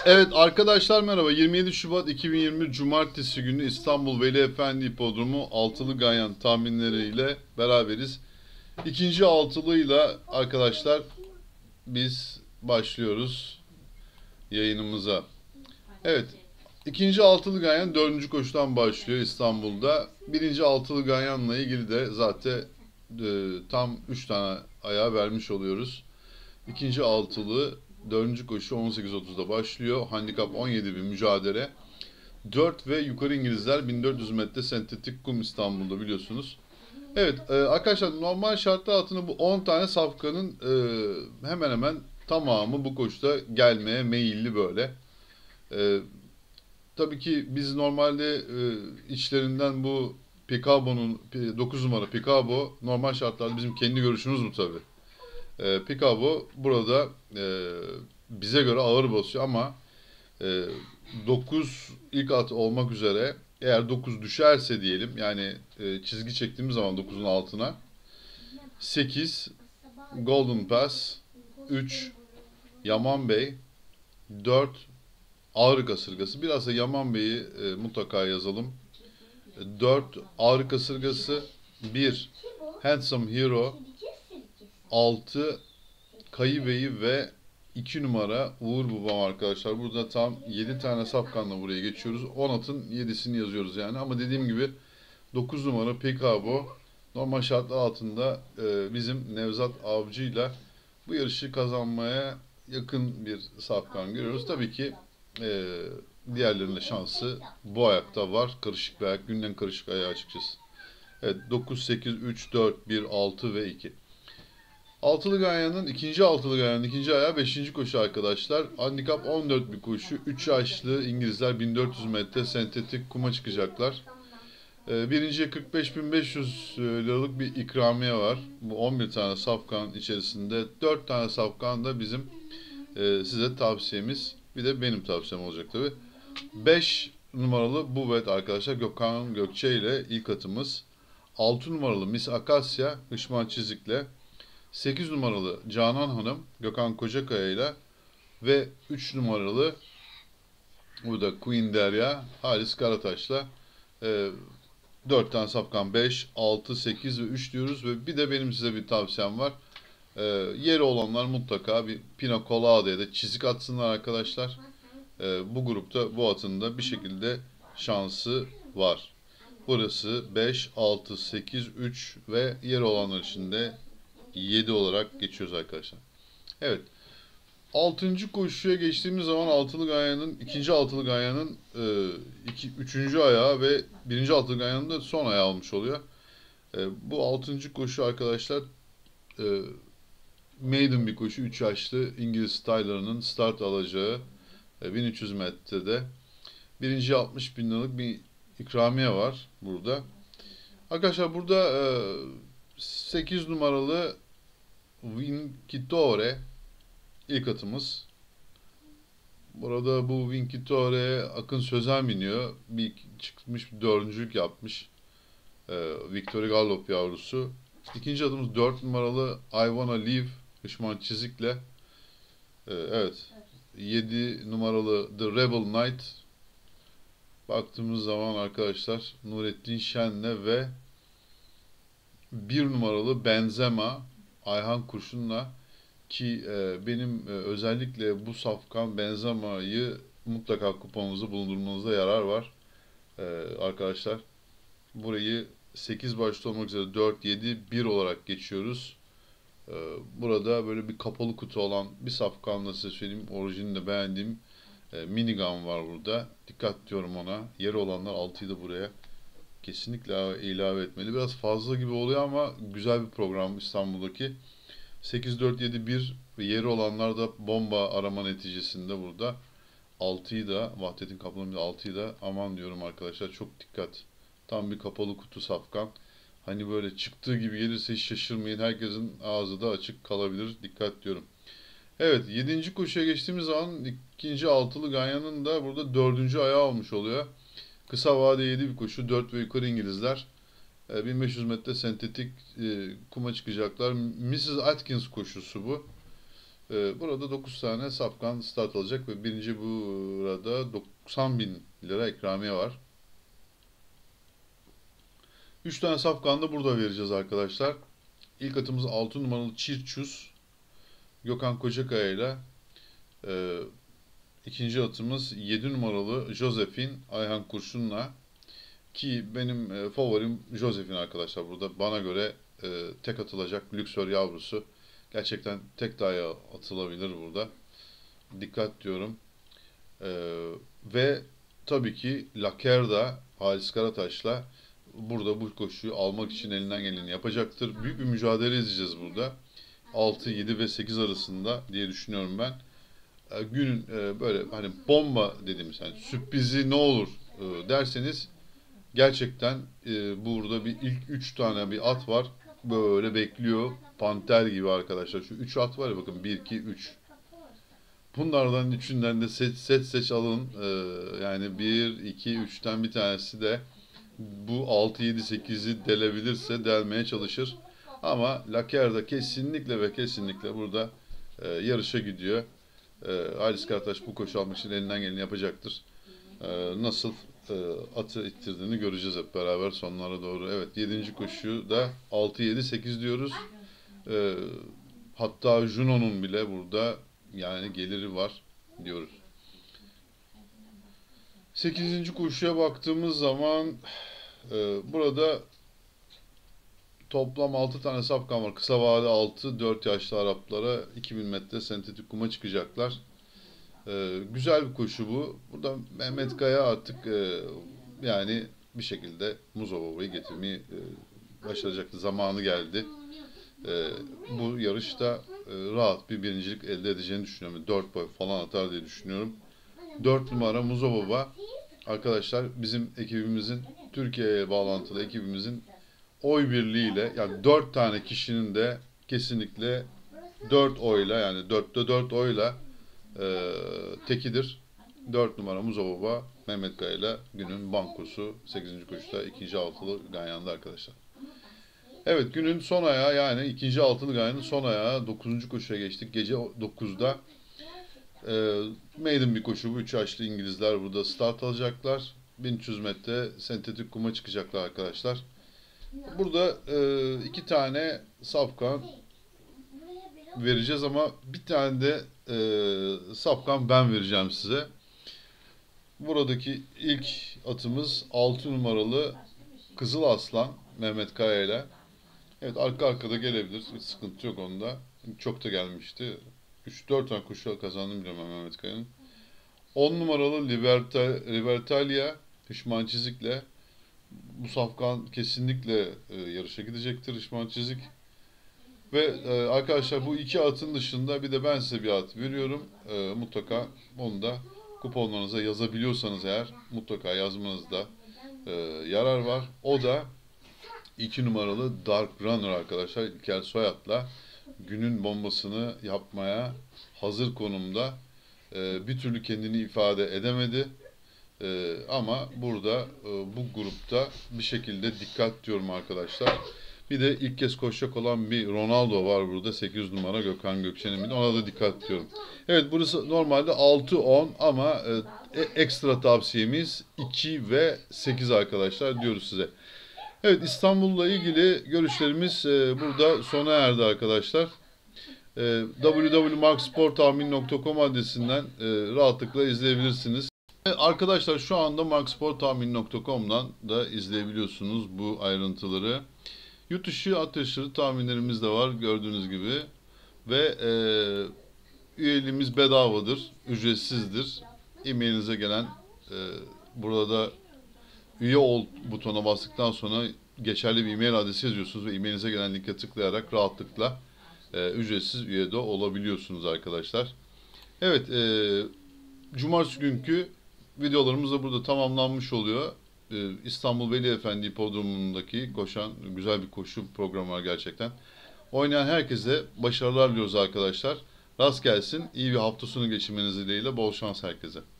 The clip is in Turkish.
Evet arkadaşlar merhaba. 27 Şubat 2020 Cumartesi günü İstanbul Veli Efendi Hipodromu altılı ganyan tahminleriyle beraberiz. İkinci altılıyla arkadaşlar biz başlıyoruz yayınımıza. Evet, ikinci altılı ganyan dördüncü koşudan başlıyor İstanbul'da. Birinci altılı ganyanla ilgili de zaten tam 3 tane ayağı vermiş oluyoruz. İkinci altılı dördüncü koşu 18.30'da başlıyor. Handikap 17 bir mücadele. 4 ve yukarı İngilizler 1400 metre sentetik kum İstanbul'da biliyorsunuz. Evet arkadaşlar normal şartlar altında bu 10 tane safkanın hemen hemen tamamı bu koşuda gelmeye meyilli böyle. E, tabii ki biz normalde içlerinden bu Picabo'nun 9 numara Picabo normal şartlarda bizim kendi görüşümüz bu tabii. Picabo burada bize göre ağır basıyor ama e, 9 ilk at olmak üzere eğer 9 düşerse diyelim yani çizgi çektiğimiz zaman dokuzun altına 8 Golden Pass, 3 Yaman Bey, 4 Ağrı Kasırgası. Biraz da Yaman Bey'i mutlaka yazalım. 4 Ağrı Kasırgası, 1 Handsome Hero, 6 Kayı Bey'i ve 2 numara Uğur Babam arkadaşlar. Burada tam 7 tane safkanla buraya geçiyoruz. 10 atın 7'sini yazıyoruz yani. Ama dediğim gibi 9 numara Pekabo normal şartlar altında bizim Nevzat Avcı'yla bu yarışı kazanmaya yakın bir safkan görüyoruz. Tabii ki e, diğerlerinin de şansı bu ayakta var. Karışık bir ayak. Günden karışık ayağı açıkçası. Evet 9, 8, 3, 4, 1, 6 ve 2. Altılı Ganyan'ın ikinci ayağı beşinci koşu arkadaşlar. Handikap 14 bir koşu. 3 yaşlı İngilizler 1400 metre sentetik kuma çıkacaklar. Birinciye 45.500 liralık bir ikramiye var. Bu 11 tane safkan içerisinde 4 tane safkan da bizim size tavsiyemiz. Bir de benim tavsiyem olacak tabi. 5 numaralı Buvet arkadaşlar Gökhan Gökçe ile ilk atımız. 6 numaralı Miss Akasya Hışman Çizik'le. 8 numaralı Canan Hanım Gökhan Kocakaya ile ve 3 numaralı bu da Queen Derya Halis Karataş'la 4 tane safkan 5, 6, 8 ve 3 diyoruz ve bir de benim size bir tavsiyem var. E, yeri olanlar mutlaka bir Pina Colado'ya da çizik atsınlar arkadaşlar. Bu grupta bu atın da bir şekilde şansı var. Burası 5, 6, 8, 3 ve yeri olanlar için de 7 olarak geçiyoruz arkadaşlar. Evet. Altıncı koşuya geçtiğimiz zaman ikinci altılı ganyanın üçüncü ayağı ve birinci altılı ganyanın da son ayağı olmuş oluyor. Bu altıncı koşu arkadaşlar e, maiden bir koşu. 3 yaşlı İngiliz styler'ının start alacağı 1300 metrede. Birinciye 60 bin liralık bir ikramiye var burada. Arkadaşlar burada 8 numaralı Vincitore ilk atımız. Burada bu Vincitore'ye Akın Sözen biniyor. Bir çıkmış bir dördüncülük yapmış. Victory Gallop yavrusu. İkinci adımız 4 numaralı I Wanna Live Hışman Çizik'le. Evet. 7 numaralı The Rebel Knight. Baktığımız zaman arkadaşlar Nurettin Şen'le ve bir numaralı Benzema Ayhan Kurşun'la ki benim özellikle bu safkan Benzema'yı mutlaka kuponunuzda bulundurmanızda yarar var. Arkadaşlar burayı 8 başta olmak üzere 4, 7, 1 olarak geçiyoruz. E, burada böyle bir kapalı kutu olan bir safkanla size söyleyeyim. Orijinini de beğendiğim minigun var burada. Dikkat diyorum ona. Yeri olanlar 6'yı da buraya kesinlikle ilave etmeli. Biraz fazla gibi oluyor ama güzel bir program İstanbul'daki. 8-4-7-1 ve yeri olanlar da bomba arama neticesinde burada 6'yı da Vahdettin Kaplan'ın 6'yı da aman diyorum arkadaşlar çok dikkat. Tam bir kapalı kutu safkan. Hani böyle çıktığı gibi gelirse hiç şaşırmayın. Herkesin ağzı da açık kalabilir. Dikkat diyorum. Evet, yedinci koşuya geçtiğimiz zaman ikinci altılı Ganyan'ın da burada dördüncü ayağı olmuş oluyor. Kısa vade 7 bir koşu. 4 ve yukarı İngilizler. 1500 metre sentetik kuma çıkacaklar. Mrs. Atkins koşusu bu. Burada 9 tane safkan start alacak ve birinci burada 90 bin lira ikramiye var. 3 tane safkan da burada vereceğiz arkadaşlar. İlk atımız 6 numaralı Çirçuz Gökhan Kocakaya ile. İkinci atımız 7 numaralı Josephine Ayhan Kurşun'la. Ki benim favorim Josephine arkadaşlar burada. Bana göre tek atılacak lüksör yavrusu. Gerçekten tek dayağı atılabilir burada. Dikkat diyorum. Ve tabii ki Lakerda Halis Karataş'la burada bu koşuyu almak için elinden geleni yapacaktır. Büyük bir mücadele izleyeceğiz burada. 6, 7 ve 8 arasında diye düşünüyorum ben. Günün böyle hani bomba dediğimiz hani sürprizi ne olur derseniz gerçekten burada bir ilk 3 tane bir at var. Böyle bekliyor. Panter gibi arkadaşlar. Şu 3 at var ya bakın 1, 2, 3. Bunlardan üçünden de seç alın. Yani 1, 2, 3'ten bir tanesi de bu 6, 7, 8'i delebilirse delmeye çalışır. Ama Lakerda kesinlikle ve kesinlikle burada yarışa gidiyor. Halis Karataş bu koşu almak için elinden geleni yapacaktır. Nasıl atı ittirdiğini göreceğiz hep beraber sonlara doğru. Evet 7. koşuyu da 6, 7, 8 diyoruz. Hatta Juno'nun bile burada yani geliri var diyoruz. 8. koşuya baktığımız zaman burada toplam 6 tane safkan var. Kısa vade 6, 4 yaşlı Araplara 2000 metre sentetik kuma çıkacaklar. Güzel bir koşu bu. Burada Mehmet Kaya artık yani bir şekilde Muzova'yı getirmeyi başaracaktı. Zamanı geldi. Bu yarışta rahat bir birincilik elde edeceğini düşünüyorum. 4 boy falan atar diye düşünüyorum. 4 numara Muzova arkadaşlar bizim ekibimizin Türkiye'ye bağlantılı ekibimizin oy birliğiyle yani 4 tane kişinin de kesinlikle 4 oyla yani 4'te 4 oyla tekidir. 4 numara Muzova Mehmet Kaya ile günün bankosu 8. koşuda 2. altılı Ganyan'da arkadaşlar. Evet günün son ayağı yani 2. altılı Ganyan'ın son ayağı 9. koşuya geçtik. Gece 9'da maiden bir koşu bu. 3 yaşlı İngilizler burada start alacaklar. 1300 metre sentetik kuma çıkacaklar arkadaşlar. Burada 2 tane safkan vereceğiz ama bir tane de safkan ben vereceğim size. Buradaki ilk atımız 6 numaralı Kızıl Aslan Mehmet Kaya ile. Evet arka arkada gelebilir. Hiç sıkıntı yok onda. Çok da gelmişti. 3-4 tane koşu kazandım biliyorum Mehmet Kaya'nın. 10 numaralı Libertalia Hişman Çizik'le. Bu safkan kesinlikle yarışa gidecektir Hişman Çizik. Ve arkadaşlar bu iki atın dışında bir de ben size bir at veriyorum. Mutlaka onu da kuponlarınıza yazabiliyorsanız eğer mutlaka yazmanızda yarar var. O da 2 numaralı Dark Runner arkadaşlar. İlker Soyat'la günün bombasını yapmaya hazır konumda. Bir türlü kendini ifade edemedi. Ama burada bu grupta bir şekilde dikkat diyorum arkadaşlar. Bir de ilk kez koşacak olan bir Ronaldo var burada. 8 numara Gökhan Gökçen'in. Ona da dikkat diyorum. Evet burası normalde 6-10 ama ekstra tavsiyemiz 2 ve 8 arkadaşlar diyoruz size. Evet İstanbul'la ilgili görüşlerimiz burada sona erdi arkadaşlar. www.marksporttahmin.com adresinden rahatlıkla izleyebilirsiniz. Arkadaşlar şu anda marksporttahmin.com'dan da izleyebiliyorsunuz bu ayrıntıları. Yurt dışı at yarışları tahminlerimiz de var gördüğünüz gibi. Ve üyeliğimiz bedavadır, ücretsizdir. E-mailinize gelen burada üye ol butonuna bastıktan sonra geçerli bir e-mail adresi yazıyorsunuz ve e-mailinize gelen linke tıklayarak rahatlıkla ücretsiz üye de olabiliyorsunuz arkadaşlar. Evet, cumartesi günkü videolarımız da burada tamamlanmış oluyor. İstanbul Veli Efendi Hipodromu'ndaki koşan güzel bir koşu programı var gerçekten. Oynayan herkese başarılar diliyoruz arkadaşlar. Rast gelsin. İyi bir hafta sonu geçirmeniz dileğiyle. Bol şans herkese.